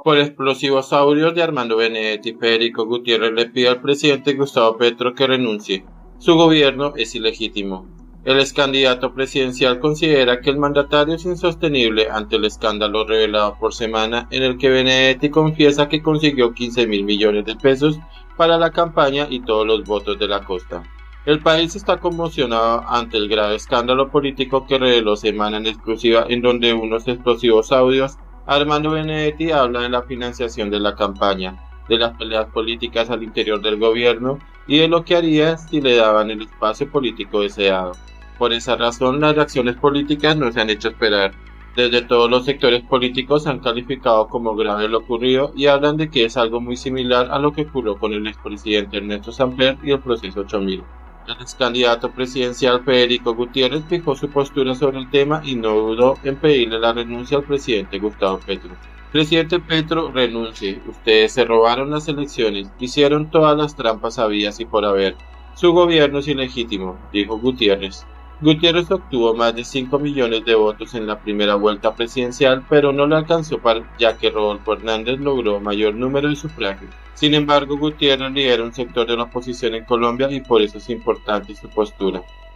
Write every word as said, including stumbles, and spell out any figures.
Por explosivos audios de Armando Benedetti, Federico Gutiérrez le pide al presidente Gustavo Petro que renuncie. Su gobierno es ilegítimo. El ex candidato presidencial considera que el mandatario es insostenible ante el escándalo revelado por Semana, en el que Benedetti confiesa que consiguió quince mil millones de pesos para la campaña y todos los votos de la costa. El país está conmocionado ante el grave escándalo político que reveló Semana en exclusiva, en donde unos explosivos audios Armando Benedetti habla de la financiación de la campaña, de las peleas políticas al interior del gobierno y de lo que haría si le daban el espacio político deseado. Por esa razón, las reacciones políticas no se han hecho esperar. Desde todos los sectores políticos han calificado como grave lo ocurrido y hablan de que es algo muy similar a lo que ocurrió con el expresidente Ernesto Samper y el proceso ocho mil. El ex candidato presidencial Federico Gutiérrez fijó su postura sobre el tema y no dudó en pedirle la renuncia al presidente Gustavo Petro. Presidente Petro, renuncie. Ustedes se robaron las elecciones, hicieron todas las trampas habidas y por haber. Su gobierno es ilegítimo, dijo Gutiérrez. Gutiérrez obtuvo más de cinco millones de votos en la primera vuelta presidencial, pero no le alcanzó para, ya que Rodolfo Hernández logró mayor número de sufragios. Sin embargo, Gutiérrez lidera un sector de la oposición en Colombia y por eso es importante su postura.